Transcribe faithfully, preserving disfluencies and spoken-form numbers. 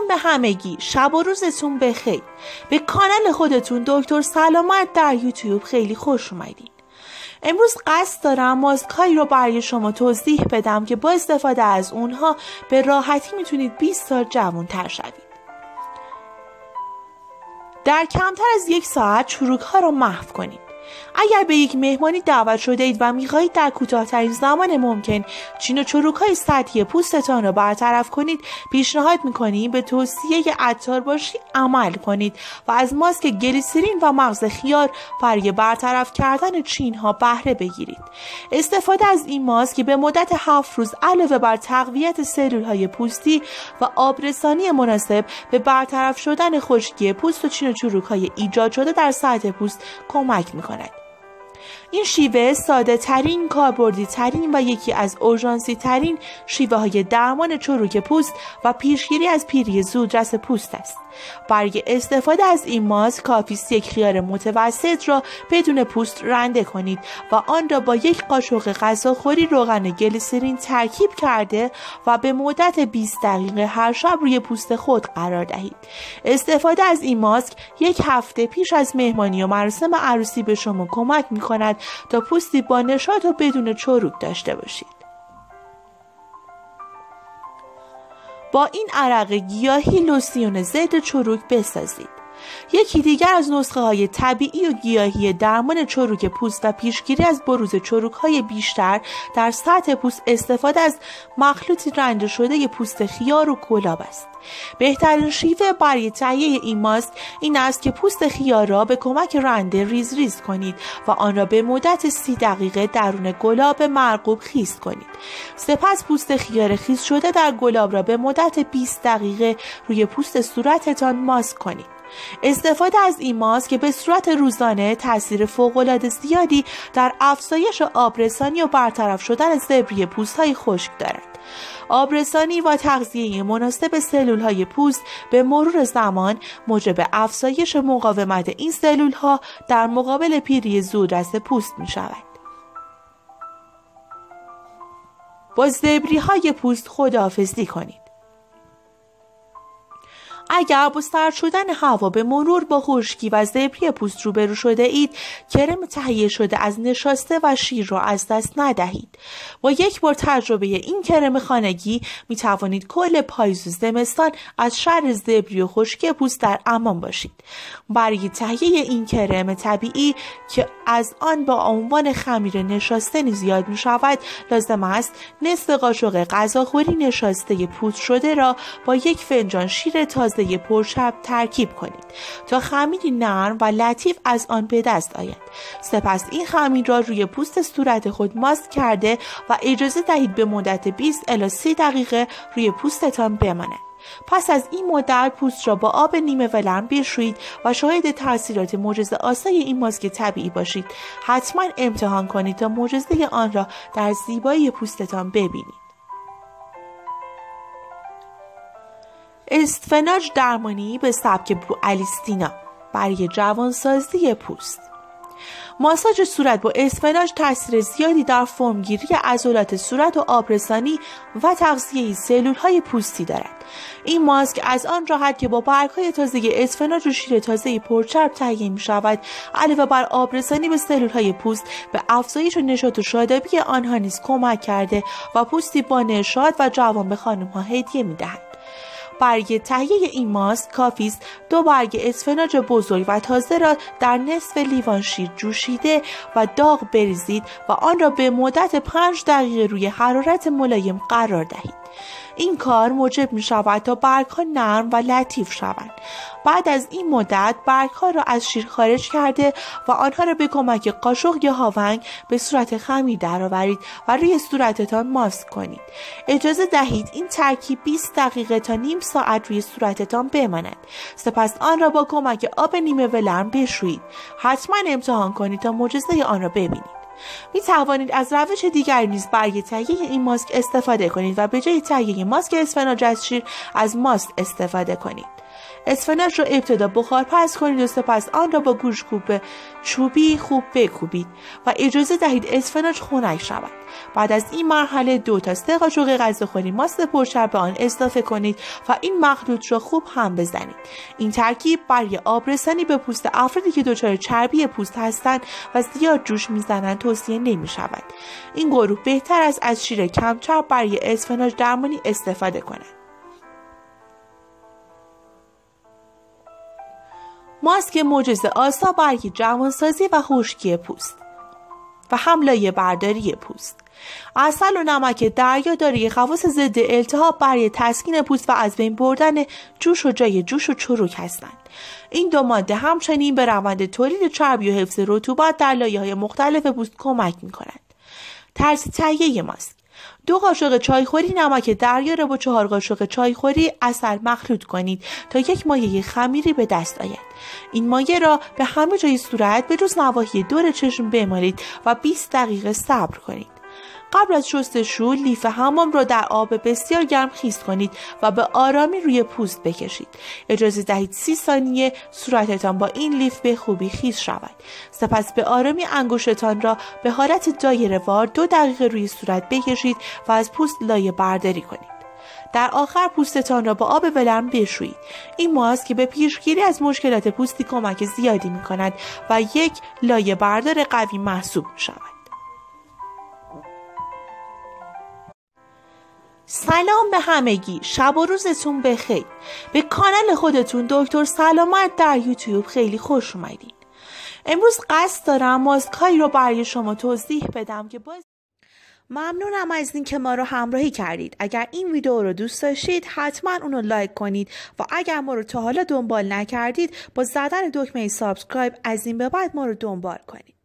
به همگی، شب و روزتون بخیر. به کانال خودتون دکتر سلامت در یوتیوب خیلی خوش اومدین. امروز قصد دارم ماسک‌هایی رو برای شما توضیح بدم که با استفاده از اونها به راحتی میتونید بیست سال جوان‌تر شوید. در کمتر از یک ساعت چروک‌ها رو محو کنید. اگر به یک مهمانی دعوت شده اید و می‌خواهید در کوتاه‌ترین زمان ممکن چین و چروک‌های سطحی پوستتان را برطرف کنید، پیشنهاد می‌کنیم به توصیه عطار باشی عمل کنید و از ماسک گلیسرین و مغز خیار برای برطرف کردن چین‌ها بهره بگیرید. استفاده از این ماسک به مدت هفت روز علاوه بر تقویت سلول‌های پوستی و آبرسانی مناسب به برطرف شدن خشکی پوست و چین و چروک‌های ایجاد شده در سطح پوست کمک می‌کند. این شیوه ساده ترین، کاربردی ترین و یکی از اورژانسی ترین شیوه های درمان چروک پوست و پیشگیری از پیری زودرس پوست است. برای استفاده از این ماسک کافی است یک خیار متوسط را بدون پوست رنده کنید و آن را با یک قاشق غذاخوری روغن گلیسرین ترکیب کرده و به مدت بیست دقیقه هر شب روی پوست خود قرار دهید. استفاده از این ماسک یک هفته پیش از مهمانی و مراسم عروسی به شما کمک می کند تا پوستی با نشاط و بدون چروک داشته باشید. با این عرق گیاهی لوسیون ضد چروک بسازید. یکی دیگر از نسخه های طبیعی و گیاهی درمان چروک پوست و پیشگیری از بروز چروک های بیشتر در سطح پوست استفاده از مخلوطی رنده شده پوست خیار و گلاب است. بهترین شیوه برای تهیه این ماسک این است که پوست خیار را به کمک رنده ریز ریز کنید و آن را به مدت سی دقیقه درون گلاب مرغوب خیس کنید. سپس پوست خیار خیس شده در گلاب را به مدت بیست دقیقه روی پوست صورتتان ماسک کنید. استفاده از این ماسک به صورت روزانه تاثیر فوق‌العاده زیادی در افزایش آبرسانی و برطرف شدن زبری پوست‌های خشک دارد. آبرسانی و تغذیه مناسب سلول‌های پوست به مرور زمان موجب افزایش مقاومت این سلول‌ها در مقابل پیری زودرس پوست می‌شود. با زبری‌های پوست خداحافظی کنید. اگر با سرد شدن هوا به مرور با خشکی و زبری پوست روبرو شده اید، کرم تهیه شده از نشاسته و شیر را از دست ندهید. با یک بار تجربه این کرم خانگی می توانید کل پاییز و زمستان از شر زبری و خشکی پوست در امان باشید. برای تهیه این کرم طبیعی که از آن با عنوان خمیر نشاسته نیز یاد می شود، لازم است نصف قاشق غذاخوری نشاسته پوست شده را با یک فنجان شیر تازه پرچرب ترکیب کنید تا خمیری نرم و لطیف از آن به دست آید. سپس این خمیر را روی پوست صورت خود ماسک کرده و اجازه دهید به مدت بیست الی سی دقیقه روی پوستتان بماند. پس از این مدت پوست را با آب نیمه ولرم بشویید و شاهد تاثیرات معجزه‌آسای این ماسک طبیعی باشید. حتما امتحان کنید تا معجزه آن را در زیبایی پوستتان ببینید. اسفناج درمانی به سبک برو الیستینا برای جوانسازی پوست. ماساژ صورت با اسفناج تاثیر زیادی در فرمگیری عضلات صورت و آبرسانی و تغذیه سلول‌های پوستی دارد. این ماسک از آن راحت که با برگ‌های تازه اسفناج و شیر تازه پرچرب تهیه می‌شود، علاوه بر آبرسانی به سلول‌های پوست به افزایش و نشاط و شادابی آنها نیز کمک کرده و پوستی با نشاط و جوان به خانم‌ها هدیه می‌دهد. برای تهیه این ماسک کافی است دو برگ اسفناج بزرگ و تازه را در نصف لیوان شیر جوشیده و داغ بریزید و آن را به مدت پنج دقیقه روی حرارت ملایم قرار دهید. این کار موجب می شود تا برگ‌ها نرم و لطیف شوند. بعد از این مدت برگ‌ها را از شیر خارج کرده و آنها را به کمک قاشق یا هاونگ به صورت خمیر درآورید و روی صورتتان ماسک کنید. اجازه دهید این ترکیب بیست دقیقه تا نیم ساعت روی صورتتان بماند. سپس آن را با کمک آب نیمه ولرم بشویید. حتما امتحان کنید تا معجزه آن را ببینید. می توانید از روش دیگری نیز برای تهیه این ماسک استفاده کنید و به جای تهیه ماسک اسفناج از شیر از ماست استفاده کنید. اسفناج را ابتدا بخار پز کنید و سپس آن را با گوشت‌کوب چوبی خوب بکوبید و اجازه دهید اسفناج خنک شود. بعد از این مرحله دو تا سه قاشق غذاخوری ماست پرشر به آن اضافه کنید و این مخلوط را خوب هم بزنید. این ترکیب برای آبرسانی به پوست افرادی که دچار چربی پوست هستند و زیاد جوش میزنند توصیه نمی شود. این گروه بهتر است از شیر کم چرب برای اسفناج درمانی استفاده کنند. ماسک معجزه آسا برای جوانسازی و خشکی پوست و هم لایه برداری پوست. عسل و نمک دریا دارای خواص ضد التهاب برای تسکین پوست و از بین بردن جوش و جای جوش و چروک هستند. این دو ماده همچنین به روند تولید چربی و حفظ رطوبت در لایه‌های مختلف پوست کمک می‌کنند. طرز تهیه ماسک: دو قاشق چایخوری نمک دریا را با چهار قاشق چایخوری عسل مخلوط کنید تا یک مایع خمیری به دست آید. این مایع را به همه جای صورت به جز نواحی دور چشم بمالید و بیست دقیقه صبر کنید. قبل از شستشو لیف حمام را در آب بسیار گرم خیس کنید و به آرامی روی پوست بکشید. اجازه دهید سی ثانیه صورتتان با این لیف به خوبی خیس شود. سپس به آرامی انگشتتان را به حالت دایره‌وار دو دقیقه روی صورت بکشید و از پوست لایه برداری کنید. در آخر پوستتان را با آب ولرم بشویید. این ماسک به پیشگیری از مشکلات پوستی کمک زیادی می کند و یک لایه بردار قوی محسوب می شود. سلام به همگی، شب و روزتون بخیر. به کانال خودتون دکتر سلامت در یوتیوب خیلی خوش اومدین. امروز قصد دارم ماسک هایی رو برای شما توضیح بدم که باز ممنونم از این که ما رو همراهی کردید. اگر این ویدیو رو دوست داشتید حتما اونو لایک کنید و اگر ما رو تا حالا دنبال نکردید با زدن دکمه سابسکرایب از این به بعد ما رو دنبال کنید.